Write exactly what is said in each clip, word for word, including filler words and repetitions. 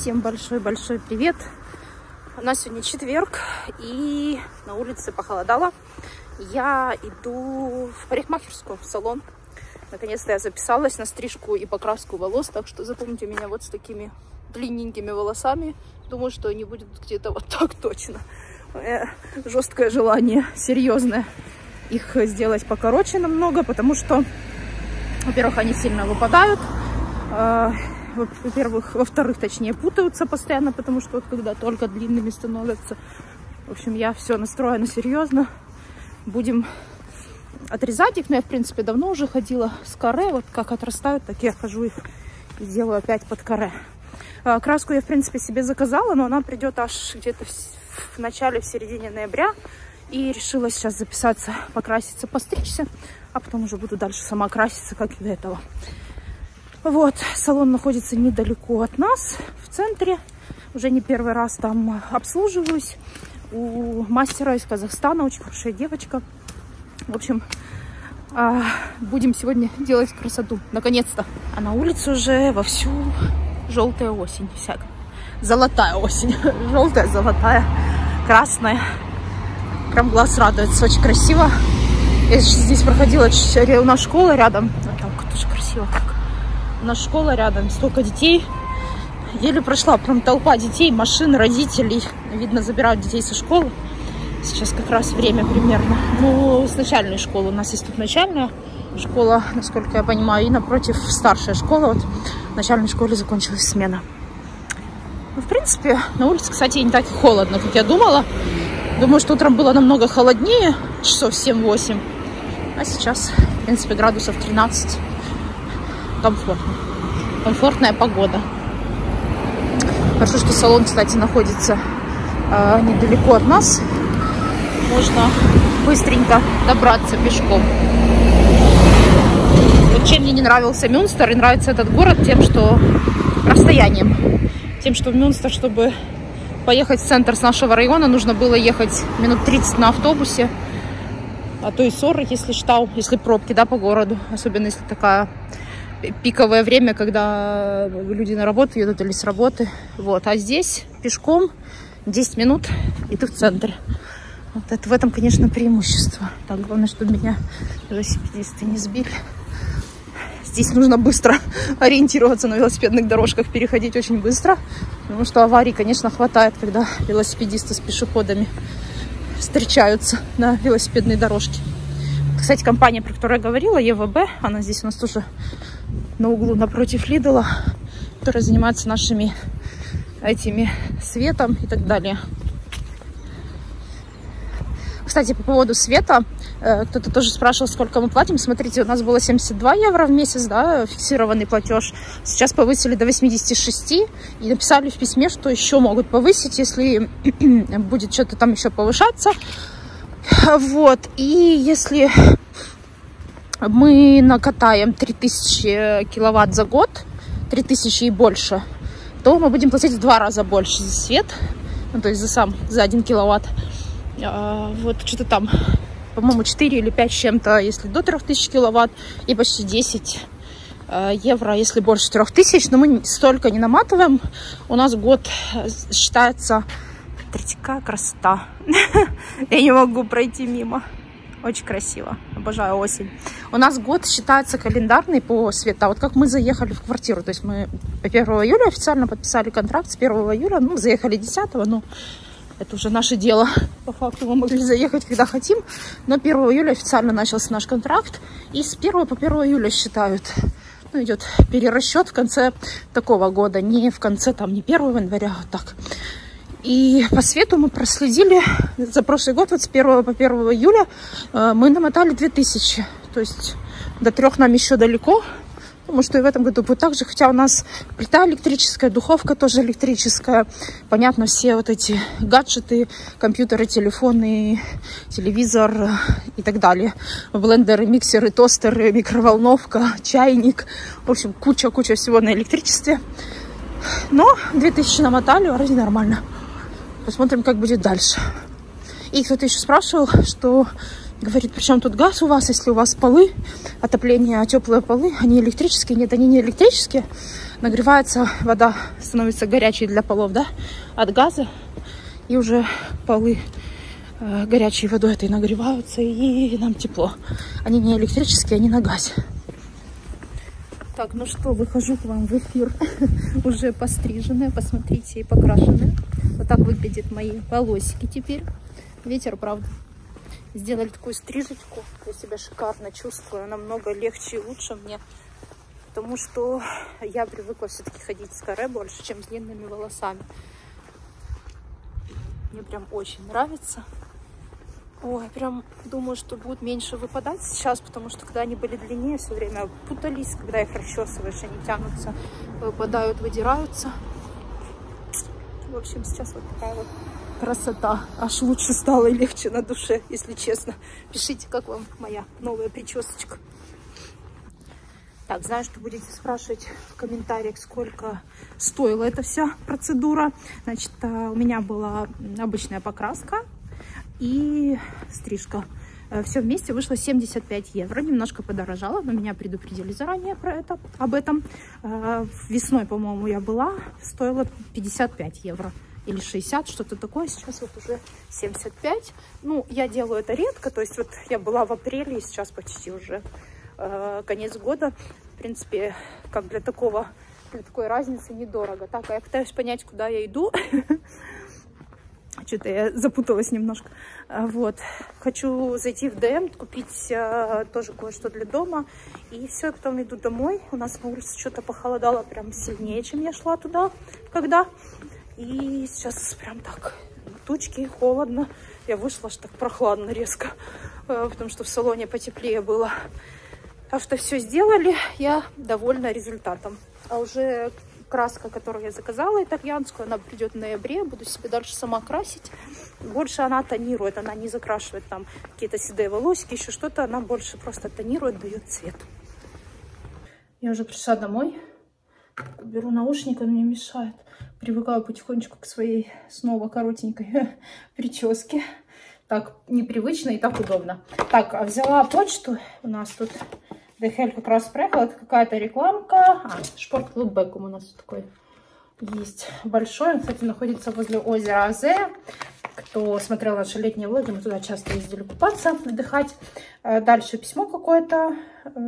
Всем большой-большой привет. У нас сегодня четверг, и на улице похолодало. Я иду в парикмахерскую, в салон. Наконец-то я записалась на стрижку и покраску волос, так что запомните меня вот с такими длинненькими волосами. Думаю, что они будут где-то вот так точно. Жесткое желание, серьезное, их сделать покороче намного, потому что, во-первых, они сильно выпадают. Во-первых, во-вторых, точнее, путаются постоянно, потому что вот когда только длинными становятся. В общем, я все настроена серьезно. Будем отрезать их, но я, в принципе, давно уже ходила с каре. Вот как отрастают, так я хожу их и делаю опять под каре. Краску я, в принципе, себе заказала, но она придет аж где-то в начале, в середине ноября. И решила сейчас записаться, покраситься, постричься, а потом уже буду дальше сама краситься, как и до этого. Вот, салон находится недалеко от нас, в центре. Уже не первый раз там обслуживаюсь. У мастера из Казахстана, очень хорошая девочка. В общем, будем сегодня делать красоту, наконец-то. А на улице уже вовсю желтая осень, всякая. Золотая осень. Желтая, золотая, красная. Прям глаз радуется, очень красиво. Я здесь проходила, у нас школа рядом. А там тоже красиво как. У нас школа рядом, столько детей. Еле прошла, прям толпа детей, машин, родителей. Видно, забирают детей со школы. Сейчас как раз время примерно. Ну, с начальной школы. У нас есть тут начальная школа, насколько я понимаю, и напротив старшая школа. Вот в начальной школе закончилась смена. Ну, в принципе, на улице, кстати, не так холодно, как я думала. Думаю, что утром было намного холоднее, часов семь-восемь. А сейчас, в принципе, градусов тринадцать. Комфортно. Комфортная погода. Хорошо, что салон, кстати, находится э, недалеко от нас. Можно быстренько добраться пешком. Вот чем мне не нравился Мюнстер и нравится этот город, тем, что расстоянием. Тем, что в Мюнстер, чтобы поехать в центр с нашего района, нужно было ехать минут тридцать на автобусе. А то и сорок, если штау, если пробки, да, по городу. Особенно, если такая пиковое время, когда люди на работу едут или с работы. Вот. А здесь пешком десять минут, и ты в центре. Вот это в этом, конечно, преимущество. Так, главное, чтобы меня велосипедисты не сбили. Здесь нужно быстро ориентироваться на велосипедных дорожках, переходить очень быстро. Потому что аварий, конечно, хватает, когда велосипедисты с пешеходами встречаются на велосипедной дорожке. Кстати, компания, про которую я говорила, Е В Б, она здесь у нас тоже на углу напротив Лидла, которая занимается нашими этими светом и так далее. Кстати, по поводу света, кто-то тоже спрашивал, сколько мы платим. Смотрите, у нас было семьдесят два евро в месяц, да, фиксированный платеж. Сейчас повысили до восьмидесяти шести и написали в письме, что еще могут повысить, если будет что-то там еще повышаться. Вот, и если мы накатаем три тысячи киловатт за год, три тысячи и больше, то мы будем платить в два раза больше за свет, ну, то есть за сам, за один киловатт. А, вот что-то там, по-моему, четыре или пять с чем-то, если до трёх тысяч киловатт, и почти десять евро, если больше трёх тысяч, но мы столько не наматываем. У нас год считается... Смотрите, какая красота. Я не могу пройти мимо. Очень красиво. Обожаю осень. У нас год считается календарный по свету. А вот как мы заехали в квартиру. То есть мы первого июля официально подписали контракт. С первого июля, ну, заехали десятого, но это уже наше дело. По факту мы могли заехать, когда хотим. Но первого июля официально начался наш контракт. И с первого по первое июля считают. Ну, идет перерасчет в конце такого года. Не в конце, там, не первого января, а вот так. И по свету мы проследили за прошлый год, вот с первого по первое июля, мы намотали две тысячи. То есть до трех нам еще далеко. Потому что и в этом году будет так же. Хотя у нас плита электрическая, духовка тоже электрическая. Понятно, все вот эти гаджеты, компьютеры, телефоны, телевизор и так далее. Блендеры, миксеры, тостеры, микроволновка, чайник. В общем, куча-куча всего на электричестве. Но две тысячи намотали, вроде нормально. Посмотрим, как будет дальше. И кто-то еще спрашивал, что Говорит, причем тут газ у вас, если у вас полы, отопление, теплые полы, они электрические. Нет, они не электрические. Нагревается вода, становится горячей для полов, да, от газа. И уже полы э, горячей водой этой нагреваются, и нам тепло. Они не электрические, они на газе. Так, ну что, выхожу к вам в эфир. Уже постриженная, посмотрите, и покрашенная. Вот так выглядят мои волосики теперь. Ветер, правда. Сделали такую стрижечку. Я себя шикарно чувствую. Намного легче и лучше мне. Потому что я привыкла все-таки ходить с каре больше, чем с длинными волосами. Мне прям очень нравится. Ой, прям думаю, что будут меньше выпадать сейчас, потому что когда они были длиннее, все время путались. Когда их расчесываешь, они тянутся, выпадают, выдираются. В общем, сейчас вот такая вот красота. Аж лучше стало и легче на душе, если честно. Пишите, как вам моя новая причесочка. Так, знаю, что будете спрашивать в комментариях, сколько стоила эта вся процедура. Значит, у меня была обычная покраска и стрижка. Все вместе вышло семьдесят пять евро. Немножко подорожало, но меня предупредили заранее про это, об этом. Весной, по-моему, я была, стоила пятьдесят пять евро. Или шестьдесят, что-то такое. Сейчас вот уже семьдесят пять. Ну, я делаю это редко. То есть вот я была в апреле, и сейчас почти уже э, конец года. В принципе, как для такого, для такой разницы недорого. Так, а я пытаюсь понять, куда я иду. Что-то я запуталась немножко. Вот. Хочу зайти в ДМ, купить э, тоже кое-что для дома. И все, потом иду домой. У нас на улице что-то похолодало прям сильнее, чем я шла туда. Когда? И сейчас прям так тучки, холодно. Я вышла, аж так прохладно резко, потому что в салоне потеплее было. Так что все сделали, я довольна результатом. А уже краска, которую я заказала, итальянскую, она придет в ноябре. Буду себе дальше сама красить. Больше она тонирует, она не закрашивает там какие-то седые волосики, еще что-то. Она больше просто тонирует, дает цвет. Я уже пришла домой. Беру наушники, он мне мешает. Привыкаю потихонечку к своей снова коротенькой прическе. Так непривычно и так удобно. Так, взяла почту. У нас тут ДХЛ как раз проехала. Это какая-то рекламка. А, Спортклуб Бекум у нас такой есть большой. Он, кстати, находится возле озера Азея. Кто смотрел наши летние влоги, мы туда часто ездили купаться, отдыхать. Дальше письмо какое-то.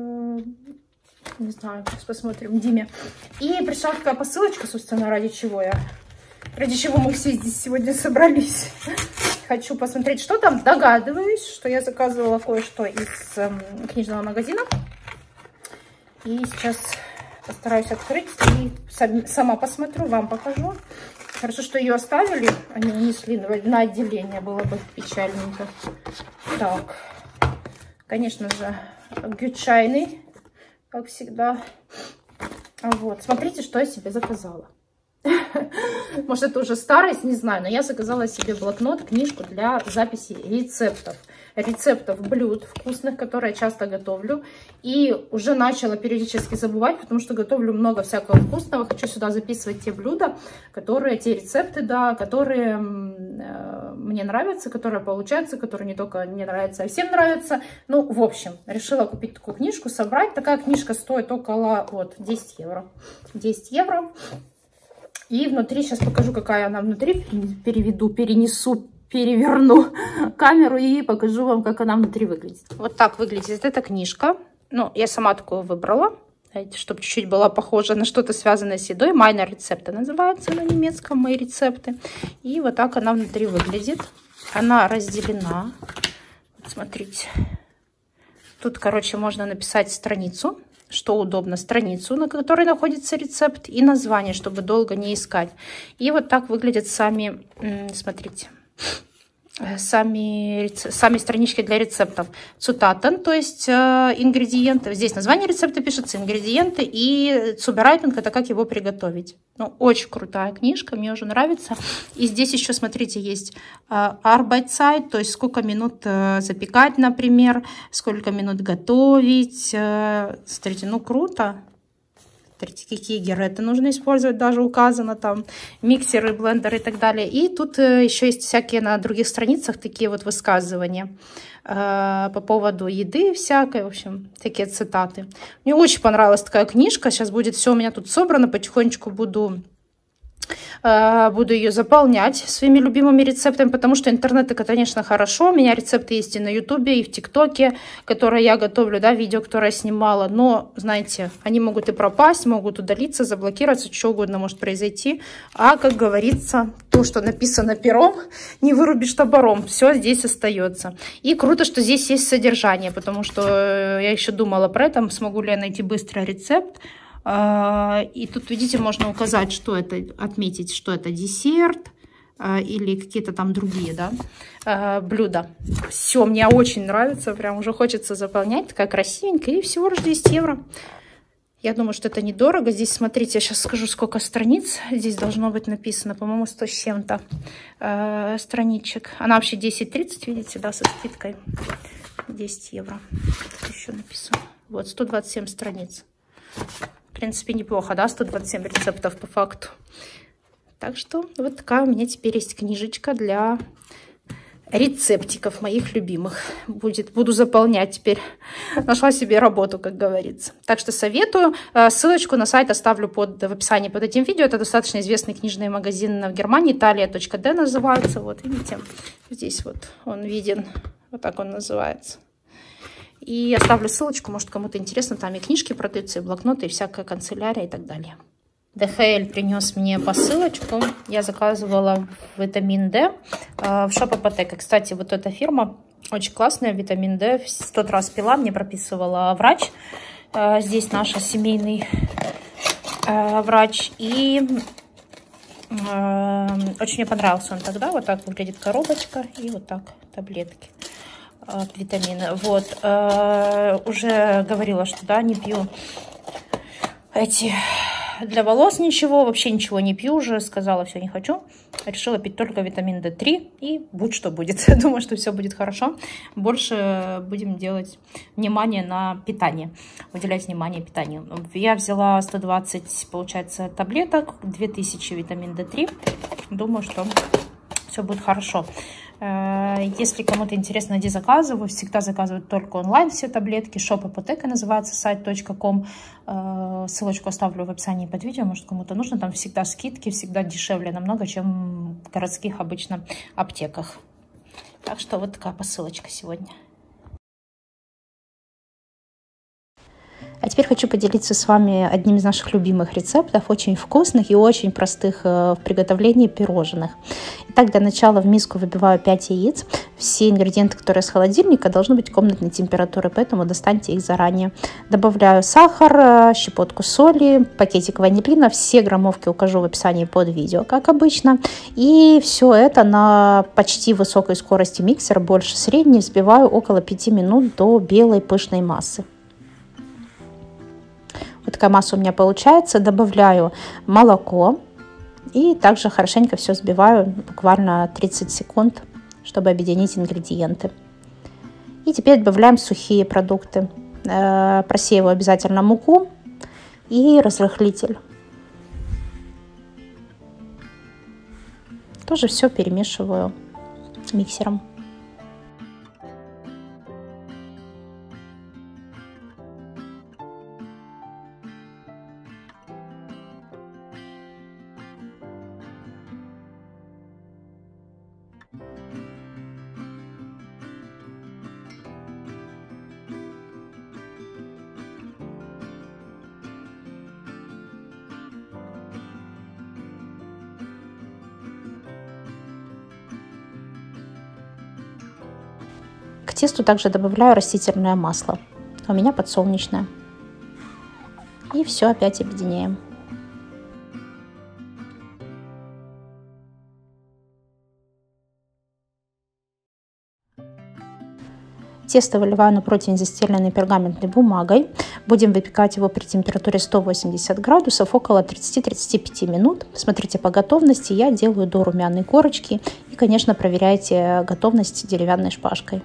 Не знаю, сейчас посмотрим, Диме. И пришла такая посылочка, собственно, ради чего я... Ради чего мы все здесь сегодня собрались. Хочу посмотреть, что там. Догадываюсь, что я заказывала кое-что из э, книжного магазина. И сейчас постараюсь открыть и сам, сама посмотрю, вам покажу. Хорошо, что ее оставили, а не унесли на отделение, было бы печальненько. Так, конечно же, гючайный. Как всегда. Вот. Смотрите, что я себе заказала. Может, это уже старость, не знаю. Но я заказала себе блокнот, книжку для записи рецептов. Рецептов блюд вкусных, которые я часто готовлю. И уже начала периодически забывать, потому что готовлю много всякого вкусного. Хочу сюда записывать те блюда, которые, те рецепты, да, которые э, мне нравятся, которые получаются, которые не только мне нравятся, а всем нравятся. Ну, в общем, решила купить такую книжку, собрать. Такая книжка стоит около вот, десять евро. десять евро. И внутри, сейчас покажу, какая она внутри. Переведу, перенесу, переверну камеру и покажу вам, как она внутри выглядит. Вот так выглядит эта книжка. Ну, я сама такую выбрала, чтобы чуть-чуть была похожа на что-то связанное с едой. Майнер рецепты называется на немецком, мои рецепты. И вот так она внутри выглядит. Она разделена. Вот смотрите. Тут, короче, можно написать страницу, что удобно, страницу, на которой находится рецепт, и название, чтобы долго не искать. И вот так выглядят сами, смотрите, сами, сами странички для рецептов. Цутатен, то есть э, ингредиенты. Здесь название рецепта пишется, ингредиенты, и цуберайтинг, это как его приготовить. Ну, очень крутая книжка, мне уже нравится. И здесь еще, смотрите, есть э, Arbeitszeit, то есть сколько минут э, запекать, например, сколько минут готовить. Э, смотрите, ну круто. Смотрите, какие герреты нужно использовать, даже указано там, миксеры, блендеры и так далее. И тут еще есть всякие на других страницах такие вот высказывания э, по поводу еды всякой, в общем, такие цитаты. Мне очень понравилась такая книжка, сейчас будет все у меня тут собрано, потихонечку буду... Буду ее заполнять своими любимыми рецептами, потому что интернет это, конечно, хорошо. У меня рецепты есть и на ютубе, и в тиктоке, которые я готовлю, да, видео, которые я снимала. Но, знаете, они могут и пропасть, могут удалиться, заблокироваться, что угодно может произойти. А, как говорится, то, что написано пером, не вырубишь топором. Все здесь остается. И круто, что здесь есть содержание, потому что я еще думала про это, смогу ли я найти быстрый рецепт. И тут, видите, можно указать, что это, отметить, что это десерт или какие-то там другие, да, блюда. Все, мне очень нравится, прям уже хочется заполнять, такая красивенькая, и всего лишь десять евро. Я думаю, что это недорого. Здесь, смотрите, я сейчас скажу, сколько страниц. Здесь должно быть написано, по-моему, сто с чем-то э, страничек. Она вообще десять тридцать, видите, да, со скидкой. десять евро. Еще написано. Вот, сто двадцать семь страниц. В принципе, неплохо, да, сто двадцать семь рецептов по факту. Так что вот такая у меня теперь есть книжечка для рецептиков моих любимых. Будет, буду заполнять теперь. Нашла себе работу, как говорится. Так что советую. Ссылочку на сайт оставлю под, в описании под этим видео. Это достаточно известный книжный магазин в Германии. Italia точка ди называется. Вот, видите, здесь вот он виден. Вот так он называется. И оставлю ссылочку, может, кому-то интересно. Там и книжки продаются, и блокноты, и всякая канцелярия и так далее. ди эйч эль принес мне посылочку. Я заказывала витамин D в Shop Apotheke. Кстати, вот эта фирма очень классная, витамин D. В тот раз пила, мне прописывала врач. Здесь наш семейный врач. И очень мне понравился он тогда. Вот так выглядит коробочка и вот так таблетки. Витамины. Вот. Э, уже говорила, что да, не пью эти для волос ничего, вообще ничего не пью уже. Сказала, все, не хочу. Решила пить только витамин дэ три и будь что будет. Думаю, что все будет хорошо. Больше будем делать внимание на питание. Уделять внимание питанию. Я взяла сто двадцать, получается, таблеток, две тысячи витамин дэ три. Думаю, что все будет хорошо. Если кому-то интересно, где заказываю, всегда заказывают только онлайн все таблетки. Shop Apotheke называется, сайт точка ком. Ссылочку оставлю в описании под видео, может, кому-то нужно. Там всегда скидки, всегда дешевле намного, чем в городских обычно аптеках. Так что вот такая посылочка сегодня. А теперь хочу поделиться с вами одним из наших любимых рецептов, очень вкусных и очень простых в приготовлении пирожных. Итак, для начала в миску выбиваю пять яиц. Все ингредиенты, которые из холодильника, должны быть комнатной температуры, поэтому достаньте их заранее. Добавляю сахар, щепотку соли, пакетик ванилина. Все граммовки укажу в описании под видео, как обычно. И все это на почти высокой скорости миксера, больше средней, взбиваю около пяти минут до белой пышной массы. Вот такая масса у меня получается. Добавляю молоко и также хорошенько все взбиваю, буквально тридцать секунд, чтобы объединить ингредиенты. И теперь добавляем сухие продукты. Просеиваю обязательно муку и разрыхлитель. Тоже все перемешиваю миксером. К тесту также добавляю растительное масло. У меня подсолнечное. И все опять объединяем. Тесто выливаю на противень, застеленный пергаментной бумагой. Будем выпекать его при температуре сто восемьдесят градусов около тридцати-тридцати пяти минут. Смотрите по готовности. Я делаю до румяной корочки. И, конечно, проверяйте готовность деревянной шпажкой.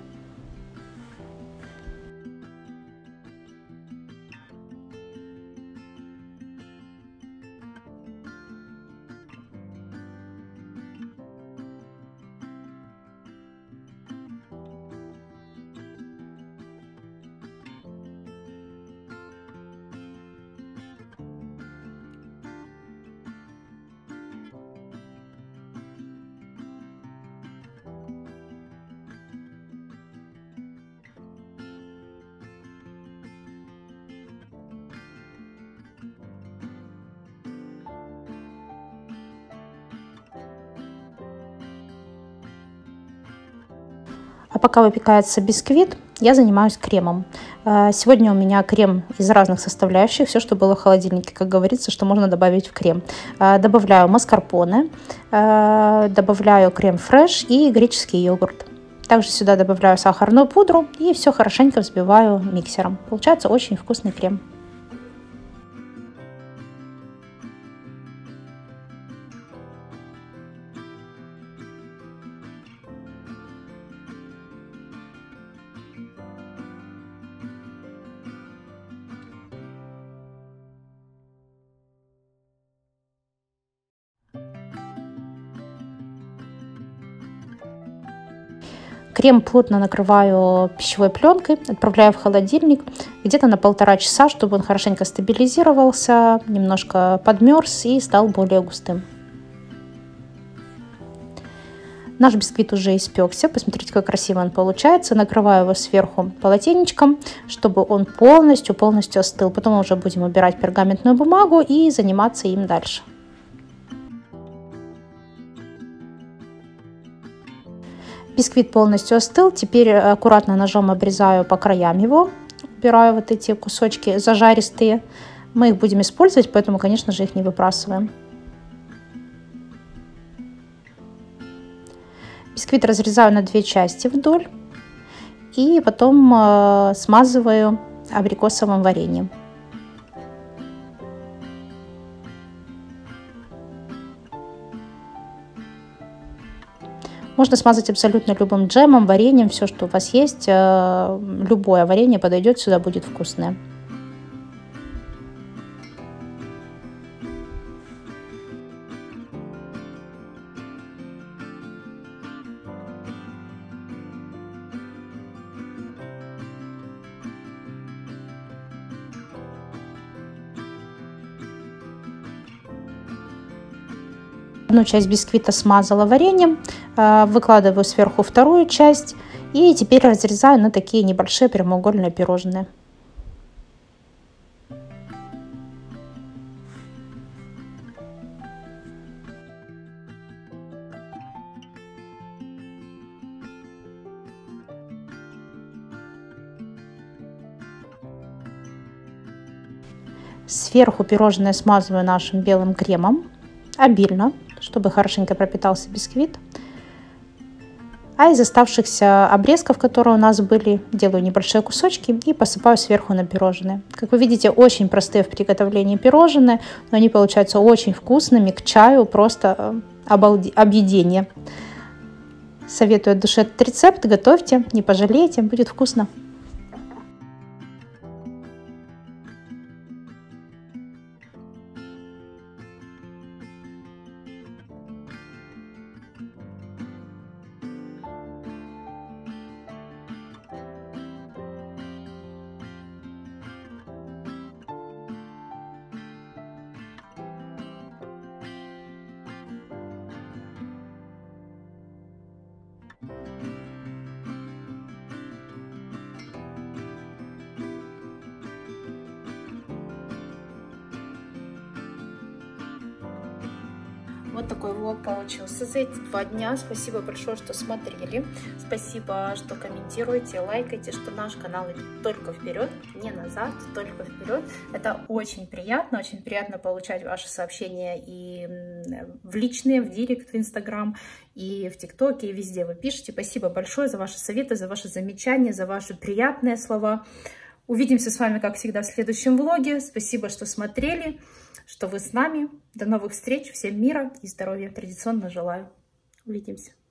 А пока выпекается бисквит, я занимаюсь кремом. Сегодня у меня крем из разных составляющих, все, что было в холодильнике, как говорится, что можно добавить в крем. Добавляю маскарпоне, добавляю крем-фреш и греческий йогурт. Также сюда добавляю сахарную пудру и все хорошенько взбиваю миксером. Получается очень вкусный крем. Крем плотно накрываю пищевой пленкой, отправляю в холодильник где-то на полтора часа, чтобы он хорошенько стабилизировался, немножко подмерз и стал более густым. Наш бисквит уже испекся, посмотрите, как красиво он получается. Накрываю его сверху полотенечком, чтобы он полностью-полностью остыл. Потом уже будем убирать пергаментную бумагу и заниматься им дальше. Бисквит полностью остыл, теперь аккуратно ножом обрезаю по краям его, убираю вот эти кусочки зажаристые. Мы их будем использовать, поэтому, конечно же, их не выбрасываем. Бисквит разрезаю на две части вдоль и потом э, смазываю абрикосовым вареньем. Можно смазать абсолютно любым джемом, вареньем, все, что у вас есть. Любое варенье подойдет, сюда будет вкусное. Одну часть бисквита смазала вареньем, выкладываю сверху вторую часть и теперь разрезаю на такие небольшие прямоугольные пирожные. Сверху пирожное смазываю нашим белым кремом, обильно, чтобы хорошенько пропитался бисквит. А из оставшихся обрезков, которые у нас были, делаю небольшие кусочки и посыпаю сверху на пирожные. Как вы видите, очень простые в приготовлении пирожные, но они получаются очень вкусными, к чаю просто обалде... объедение. Советую от души этот рецепт, готовьте, не пожалеете, будет вкусно. Вот такой влог получился за эти два дня. Спасибо большое, что смотрели. Спасибо, что комментируете, лайкаете, что наш канал идет только вперед, не назад, только вперед. Это очень приятно, очень приятно получать ваши сообщения и в личные, в директ, в Инстаграм, и в ТикТоке, и везде вы пишете. Спасибо большое за ваши советы, за ваши замечания, за ваши приятные слова. Увидимся с вами, как всегда, в следующем влоге. Спасибо, что смотрели, что вы с нами. До новых встреч. Всем мира и здоровья. Традиционно желаю. Увидимся.